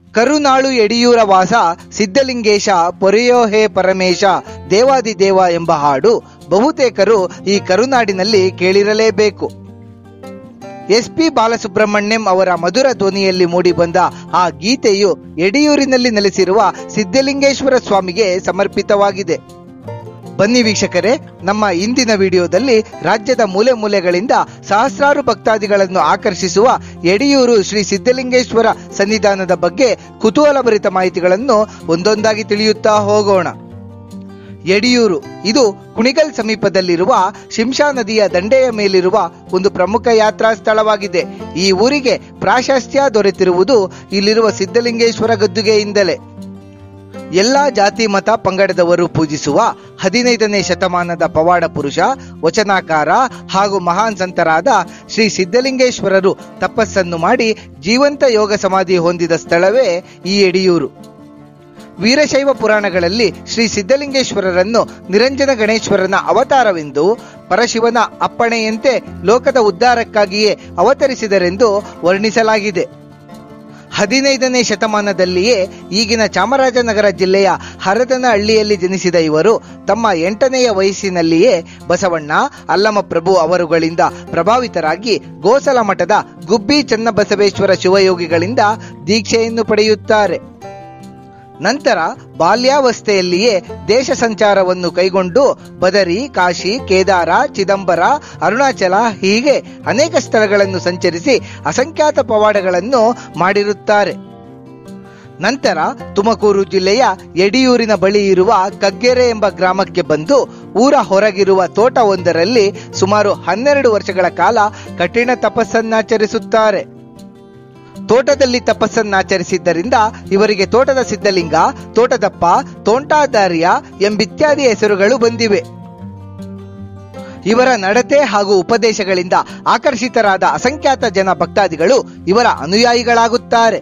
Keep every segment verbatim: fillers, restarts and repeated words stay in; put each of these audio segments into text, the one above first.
ಕರುನಾಳು ಯಡಿಯೂರ ವಾಸ ಸಿದ್ಧಲಿಂಗೇಶ ಪೊರೆಯೋ ಹೇ ಪರಮೇಶ ದೇವಾದಿದೇವ ಎಂಬ ಹಾಡು ಬಹುತೇಕರು ಈ ಕರುನಾಡಿನಲ್ಲಿ ಕೇಳಿರಲೇಬೇಕು. ಎಸ್ ಪಿ ಬಾಲಸುಬ್ರಹ್ಮಣ್ಯಂ ಅವರ ಮಧುರ ಧ್ವನಿಯಲ್ಲಿ ಮೂಡಿಬಂದ ಆ ಗೀತೆಯು ಯಡಿಯೂರಿನಲ್ಲಿ ನೆಲೆಸಿರುವ ಸಿದ್ಧಲಿಂಗೇಶ್ವರ ಸ್ವಾಮಿಗೆ ಸಮರ್ಪಿತವಾಗಿದೆ. ಬನ್ನಿ ವೀಕ್ಷಕರೇ, ನಮ್ಮ ಇಂದಿನ ವಿಡಿಯೋದಲ್ಲಿ ರಾಜ್ಯದ ಮೂಲೆ ಮೂಲೆಗಳಿಂದ ಸಹಸ್ರಾರು ಭಕ್ತಾದಿಗಳನ್ನು ಆಕರ್ಷಿಸುವ ಯಡಿಯೂರು ಶ್ರೀ ಸಿದ್ಧಲಿಂಗೇಶ್ವರ ಸನ್ನಿಧಾನದ ಬಗ್ಗೆ ಕುತೂಹಲಭರಿತ ಮಾಹಿತಿಗಳನ್ನು ಒಂದೊಂದಾಗಿ ತಿಳಿಯುತ್ತಾ ಹೋಗೋಣ. ಯಡಿಯೂರು ಇದು ಕುಣಿಗಲ್ ಸಮೀಪದಲ್ಲಿರುವ ಶಿಂಷಾ ನದಿಯ ದಂಡೆಯ ಮೇಲಿರುವ ಒಂದು ಪ್ರಮುಖ ಯಾತ್ರಾ ಸ್ಥಳವಾಗಿದೆ. ಈ ಊರಿಗೆ ಪ್ರಾಶಸ್ತ್ಯ ದೊರೆತಿರುವುದು ಇಲ್ಲಿರುವ ಸಿದ್ಧಲಿಂಗೇಶ್ವರ ಗದ್ದುಗೆಯಿಂದಲೇ. ಎಲ್ಲಾ ಜಾತಿ ಮತ ಪಂಗಡದವರು ಪೂಜಿಸುವ ಹದಿನೈದನೇ ಶತಮಾನದ ಪವಾಡ ಪುರುಷ, ವಚನಾಕಾರ ಹಾಗೂ ಮಹಾನ್ ಸಂತರಾದ ಶ್ರೀ ಸಿದ್ಧಲಿಂಗೇಶ್ವರರು ತಪಸ್ಸನ್ನು ಮಾಡಿ ಜೀವಂತ ಯೋಗ ಸಮಾಧಿ ಹೊಂದಿದ ಸ್ಥಳವೇ ಈ ಯಡಿಯೂರು. ವೀರಶೈವ ಪುರಾಣಗಳಲ್ಲಿ ಶ್ರೀ ಸಿದ್ಧಲಿಂಗೇಶ್ವರರನ್ನು ನಿರಂಜನ ಗಣೇಶ್ವರನ ಅವತಾರವೆಂದು, ಪರಶಿವನ ಅಪ್ಪಣೆಯಂತೆ ಲೋಕದ ಉದ್ಧಾರಕ್ಕಾಗಿಯೇ ಅವತರಿಸಿದರೆಂದು ವರ್ಣಿಸಲಾಗಿದೆ. ಹದಿನೈದನೇ ಶತಮಾನದಲ್ಲಿಯೇ ಈಗಿನ ಚಾಮರಾಜನಗರ ಜಿಲ್ಲೆಯ ಹರದನಹಳ್ಳಿಯಲ್ಲಿ ಜನಿಸಿದ ಇವರು ತಮ್ಮ ಎಂಟನೆಯ ವಯಸ್ಸಿನಲ್ಲಿಯೇ ಬಸವಣ್ಣ, ಅಲ್ಲಮಪ್ರಭು ಅವರುಗಳಿಂದ ಪ್ರಭಾವಿತರಾಗಿ ಗೋಸಲ ಮಠದ ಗುಬ್ಬಿ ಚನ್ನಬಸವೇಶ್ವರ ಶಿವಯೋಗಿಗಳಿಂದ ದೀಕ್ಷೆಯನ್ನು ಪಡೆಯುತ್ತಾರೆ. ನಂತರ ಬಾಲ್ಯಾವಸ್ಥೆಯಲ್ಲಿಯೇ ದೇಶ ಸಂಚಾರವನ್ನು ಕೈಗೊಂಡು ಬದರಿ, ಕಾಶಿ, ಕೇದಾರ, ಚಿದಂಬರ, ಅರುಣಾಚಲ ಹೀಗೆ ಅನೇಕ ಸ್ಥಳಗಳನ್ನು ಸಂಚರಿಸಿ ಅಸಂಖ್ಯಾತ ಪವಾಡಗಳನ್ನು ಮಾಡಿರುತ್ತಾರೆ. ನಂತರ ತುಮಕೂರು ಜಿಲ್ಲೆಯ ಯಡಿಯೂರಿನ ಬಳಿ ಇರುವ ಕಗ್ಗೆರೆ ಎಂಬ ಗ್ರಾಮಕ್ಕೆ ಬಂದು ಊರ ಹೊರಗಿರುವ ತೋಟವೊಂದರಲ್ಲಿ ಸುಮಾರು ಹನ್ನೆರಡು ವರ್ಷಗಳ ಕಾಲ ಕಠಿಣ ತಪಸ್ಸನ್ನಾಚರಿಸುತ್ತಾರೆ. ತೋಟದಲ್ಲಿ ತಪಸ್ಸನ್ನಾಚರಿಸಿದ್ದರಿಂದ ಇವರಿಗೆ ತೋಟದ ಸಿದ್ಧಲಿಂಗ, ತೋಟದಪ್ಪ, ತೋಂಟಾದಾರ್ಯ ಎಂಬಿತ್ಯಾದಿ ಹೆಸರುಗಳು ಬಂದಿವೆ. ಇವರ ನಡತೆ ಹಾಗೂ ಉಪದೇಶಗಳಿಂದ ಆಕರ್ಷಿತರಾದ ಅಸಂಖ್ಯಾತ ಜನ ಭಕ್ತಾದಿಗಳು ಇವರ ಅನುಯಾಯಿಗಳಾಗುತ್ತಾರೆ.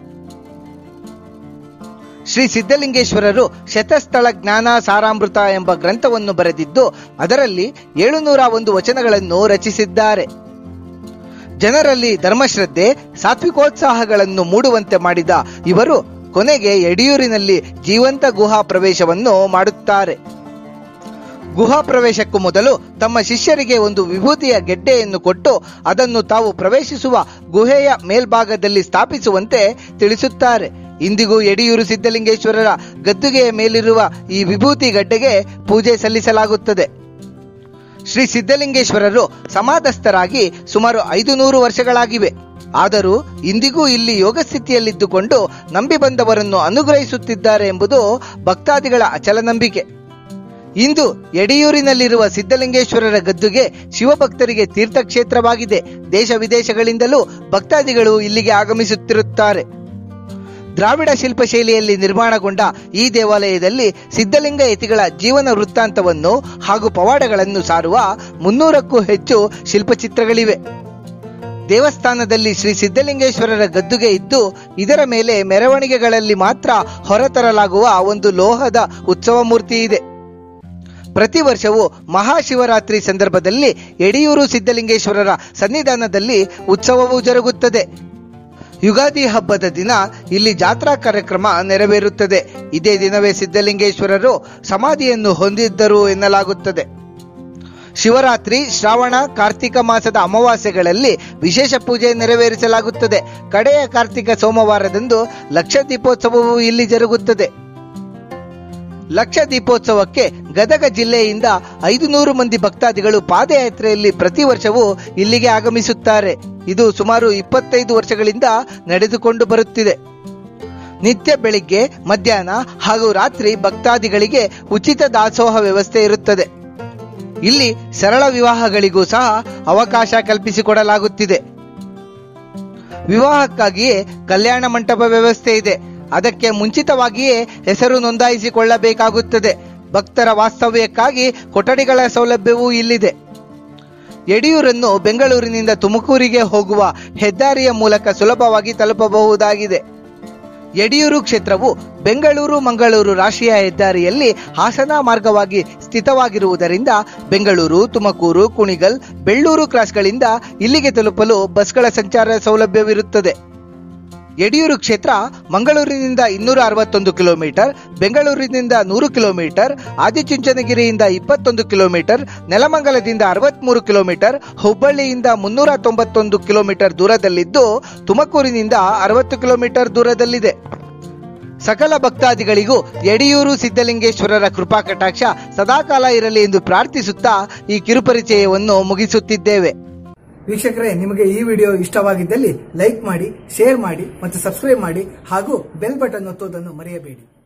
ಶ್ರೀ ಸಿದ್ಧಲಿಂಗೇಶ್ವರರು ಶತಸ್ಥಳ ಜ್ಞಾನ ಸಾರಾಮೃತ ಎಂಬ ಗ್ರಂಥವನ್ನು ಬರೆದಿದ್ದು ಅದರಲ್ಲಿ ಏಳುನೂರ ಒಂದು ವಚನಗಳನ್ನು ರಚಿಸಿದ್ದಾರೆ. ಜನರಲ್ಲಿ ಧರ್ಮಶ್ರದ್ಧೆ, ಸಾತ್ವಿಕೋತ್ಸಾಹಗಳನ್ನು ಮೂಡುವಂತೆ ಮಾಡಿದ ಇವರು ಕೊನೆಗೆ ಯಡಿಯೂರಿನಲ್ಲಿ ಜೀವಂತ ಗುಹಾ ಪ್ರವೇಶವನ್ನು ಮಾಡುತ್ತಾರೆ. ಗುಹಾ ಪ್ರವೇಶಕ್ಕೂ ಮೊದಲು ತಮ್ಮ ಶಿಷ್ಯರಿಗೆ ಒಂದು ವಿಭೂತಿಯ ಗೆಡ್ಡೆಯನ್ನು ಕೊಟ್ಟು ಅದನ್ನು ತಾವು ಪ್ರವೇಶಿಸುವ ಗುಹೆಯ ಮೇಲ್ಭಾಗದಲ್ಲಿ ಸ್ಥಾಪಿಸುವಂತೆ ತಿಳಿಸುತ್ತಾರೆ. ಇಂದಿಗೂ ಯಡಿಯೂರು ಸಿದ್ಧಲಿಂಗೇಶ್ವರರ ಗದ್ದುಗೆಯ ಮೇಲಿರುವ ಈ ವಿಭೂತಿ ಗಡ್ಡೆಗೆ ಪೂಜೆ ಸಲ್ಲಿಸಲಾಗುತ್ತದೆ. ಶ್ರೀ ಸಿದ್ಧಲಿಂಗೇಶ್ವರರು ಸಮಾಧಸ್ಥರಾಗಿ ಸುಮಾರು ಐದು ನೂರು ವರ್ಷಗಳಾಗಿವೆ. ಆದರೂ ಇಂದಿಗೂ ಇಲ್ಲಿ ಯೋಗ ಸ್ಥಿತಿಯಲ್ಲಿದ್ದುಕೊಂಡು ನಂಬಿ ಬಂದವರನ್ನು ಅನುಗ್ರಹಿಸುತ್ತಿದ್ದಾರೆ ಎಂಬುದು ಭಕ್ತಾದಿಗಳ ಅಚಲ ನಂಬಿಕೆ. ಇಂದು ಯಡಿಯೂರಿನಲ್ಲಿರುವ ಸಿದ್ಧಲಿಂಗೇಶ್ವರರ ಗದ್ದುಗೆ ಶಿವಭಕ್ತರಿಗೆ ತೀರ್ಥಕ್ಷೇತ್ರವಾಗಿದೆ. ದೇಶ ವಿದೇಶಗಳಿಂದಲೂ ಭಕ್ತಾದಿಗಳು ಇಲ್ಲಿಗೆ ಆಗಮಿಸುತ್ತಿರುತ್ತಾರೆ. ದ್ರಾವಿಡ ಶಿಲ್ಪಶೈಲಿಯಲ್ಲಿ ನಿರ್ಮಾಣಗೊಂಡ ಈ ದೇವಾಲಯದಲ್ಲಿ ಸಿದ್ಧಲಿಂಗ ಯತಿಗಳ ಜೀವನ ವೃತ್ತಾಂತವನ್ನು ಹಾಗೂ ಪವಾಡಗಳನ್ನು ಸಾರುವ ಮುನ್ನೂರಕ್ಕೂ ಹೆಚ್ಚು ಶಿಲ್ಪಚಿತ್ರಗಳಿವೆ. ದೇವಸ್ಥಾನದಲ್ಲಿ ಶ್ರೀ ಸಿದ್ಧಲಿಂಗೇಶ್ವರರ ಗದ್ದುಗೆ ಇದ್ದು ಇದರ ಮೇಲೆ ಮೆರವಣಿಗೆಗಳಲ್ಲಿ ಮಾತ್ರ ಹೊರತರಲಾಗುವ ಒಂದು ಲೋಹದ ಉತ್ಸವ ಮೂರ್ತಿ ಇದೆ. ಪ್ರತಿ ವರ್ಷವೂ ಮಹಾಶಿವರಾತ್ರಿ ಸಂದರ್ಭದಲ್ಲಿ ಯಡಿಯೂರು ಸಿದ್ಧಲಿಂಗೇಶ್ವರರ ಸನ್ನಿಧಾನದಲ್ಲಿ ಉತ್ಸವವೂ ಜರುಗುತ್ತದೆ. ಯುಗಾದಿ ಹಬ್ಬದ ದಿನ ಇಲ್ಲಿ ಜಾತ್ರಾ ಕಾರ್ಯಕ್ರಮ ನೆರವೇರುತ್ತದೆ. ಇದೇ ದಿನವೇ ಸಿದ್ಧಲಿಂಗೇಶ್ವರರು ಸಮಾಧಿಯನ್ನು ಹೊಂದಿದ್ದರು ಎನ್ನಲಾಗುತ್ತದೆ. ಶಿವರಾತ್ರಿ, ಶ್ರಾವಣ, ಕಾರ್ತಿಕ ಮಾಸದ ಅಮಾವಾಸ್ಯೆಗಳಲ್ಲಿ ವಿಶೇಷ ಪೂಜೆ ನೆರವೇರಿಸಲಾಗುತ್ತದೆ. ಕಡೆಯ ಕಾರ್ತಿಕ ಸೋಮವಾರದಂದು ಲಕ್ಷ ದೀಪೋತ್ಸವವು ಇಲ್ಲಿ ಜರುಗುತ್ತದೆ. ಲಕ್ಷ ದೀಪೋತ್ಸವಕ್ಕೆ ಗದಗ ಜಿಲ್ಲೆಯಿಂದ ಐದು ನೂರು ಮಂದಿ ಭಕ್ತಾದಿಗಳು ಪಾದಯಾತ್ರೆಯಲ್ಲಿ ಪ್ರತಿ ವರ್ಷವೂ ಇಲ್ಲಿಗೆ ಆಗಮಿಸುತ್ತಾರೆ. ಇದು ಸುಮಾರು ಇಪ್ಪತ್ತೈದು ವರ್ಷಗಳಿಂದ ನಡೆದುಕೊಂಡು ಬರುತ್ತಿದೆ. ನಿತ್ಯ ಬೆಳಿಗ್ಗೆ, ಮಧ್ಯಾಹ್ನ ಹಾಗೂ ರಾತ್ರಿ ಭಕ್ತಾದಿಗಳಿಗೆ ಉಚಿತ ದಾಸೋಹ ವ್ಯವಸ್ಥೆ ಇರುತ್ತದೆ. ಇಲ್ಲಿ ಸರಳ ವಿವಾಹಗಳಿಗೂ ಸಹ ಅವಕಾಶ ಕಲ್ಪಿಸಿಕೊಡಲಾಗುತ್ತಿದೆ. ವಿವಾಹಕ್ಕಾಗಿಯೇ ಕಲ್ಯಾಣ ಮಂಟಪ ವ್ಯವಸ್ಥೆ ಇದೆ. ಅದಕ್ಕೆ ಮುಂಚಿತವಾಗಿಯೇ ಹೆಸರು ನೋಂದಾಯಿಸಿಕೊಳ್ಳಬೇಕಾಗುತ್ತದೆ. ಭಕ್ತರ ವಾಸ್ತವ್ಯಕ್ಕಾಗಿ ಕೊಠಡಿಗಳ ಸೌಲಭ್ಯವೂ ಇಲ್ಲಿದೆ. ಯಡಿಯೂರನ್ನು ಬೆಂಗಳೂರಿನಿಂದ ತುಮಕೂರಿಗೆ ಹೋಗುವ ಹೆದ್ದಾರಿಯ ಮೂಲಕ ಸುಲಭವಾಗಿ ತಲುಪಬಹುದಾಗಿದೆ. ಯಡಿಯೂರು ಕ್ಷೇತ್ರವು ಬೆಂಗಳೂರು ಮಂಗಳೂರು ರಾಷ್ಟ್ರೀಯ ಹೆದ್ದಾರಿಯಲ್ಲಿ ಹಾಸನ ಮಾರ್ಗವಾಗಿ ಸ್ಥಿತವಾಗಿರುವುದರಿಂದ ಬೆಂಗಳೂರು, ತುಮಕೂರು, ಕುಣಿಗಲ್, ಬೆಳ್ಳೂರು ಕ್ರಾಸ್ಗಳಿಂದ ಇಲ್ಲಿಗೆ ತಲುಪಲು ಬಸ್ಗಳ ಸಂಚಾರ ಸೌಲಭ್ಯವಿರುತ್ತದೆ. ಯಡಿಯೂರು ಕ್ಷೇತ್ರ ಮಂಗಳೂರಿನಿಂದ ಇನ್ನೂರ ಅರವತ್ತೊಂದು ಕಿಲೋಮೀಟರ್, ಬೆಂಗಳೂರಿನಿಂದ ನೂರು ಕಿಲೋಮೀಟರ್, ಆದಿಚುಂಚನಗಿರಿಯಿಂದ ಇಪ್ಪತ್ತೊಂದು ಕಿಲೋಮೀಟರ್, ನೆಲಮಂಗಲದಿಂದ ಅರವತ್ಮೂರು ಕಿಲೋಮೀಟರ್, ಹುಬ್ಬಳ್ಳಿಯಿಂದ ಮುನ್ನೂರ ತೊಂಬತ್ತೊಂದು ಕಿಲೋಮೀಟರ್ ದೂರದಲ್ಲಿದ್ದು ತುಮಕೂರಿನಿಂದ ಅರವತ್ತು ಕಿಲೋಮೀಟರ್ ದೂರದಲ್ಲಿದೆ. ಸಕಲ ಭಕ್ತಾದಿಗಳಿಗೂ ಯಡಿಯೂರು ಸಿದ್ದಲಿಂಗೇಶ್ವರರ ಕೃಪಾ ಕಟಾಕ್ಷ ಸದಾಕಾಲ ಇರಲಿ ಎಂದು ಪ್ರಾರ್ಥಿಸುತ್ತಾ ಈ ಕಿರುಪರಿಚಯವನ್ನು ಮುಗಿಸುತ್ತಿದ್ದೇವೆ. ವೀಕ್ಷಕರೇ, ನಿಮಗೆ ಈ ವಿಡಿಯೋ ಇಷ್ಟವಾಗಿದ್ದಲ್ಲಿ ಲೈಕ್ ಮಾಡಿ, ಶೇರ್ ಮಾಡಿ ಮತ್ತು ಸಬ್ಸ್ಕ್ರೈಬ್ ಮಾಡಿ ಹಾಗೂ ಬೆಲ್ ಬಟನ್ ಒತ್ತುವುದನ್ನು ಮರೆಯಬೇಡಿ.